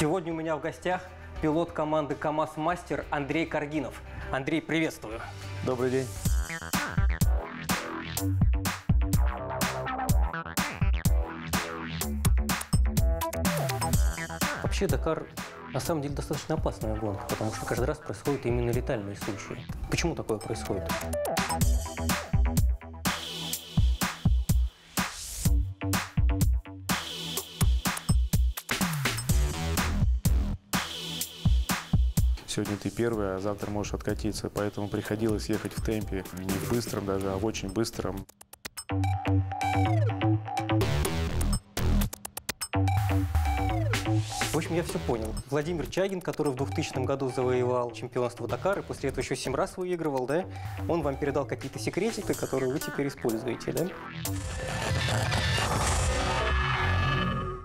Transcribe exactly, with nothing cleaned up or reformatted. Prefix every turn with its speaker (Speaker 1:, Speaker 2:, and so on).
Speaker 1: Сегодня у меня в гостях пилот команды КамАЗ-Мастер Андрей Каргинов. Андрей, приветствую.
Speaker 2: Добрый день.
Speaker 1: Вообще Дакар на самом деле достаточно опасная гонка, потому что каждый раз происходят именно летальные случаи. Почему такое происходит?
Speaker 2: Сегодня ты первый, а завтра можешь откатиться, поэтому приходилось ехать в темпе, не в быстром даже, а в очень быстром.
Speaker 1: В общем, я все понял. Владимир Чагин, который в двухтысячном году завоевал чемпионство Дакара, и после этого еще семь раз выигрывал, да? Он вам передал какие-то секретики, которые вы теперь используете, да?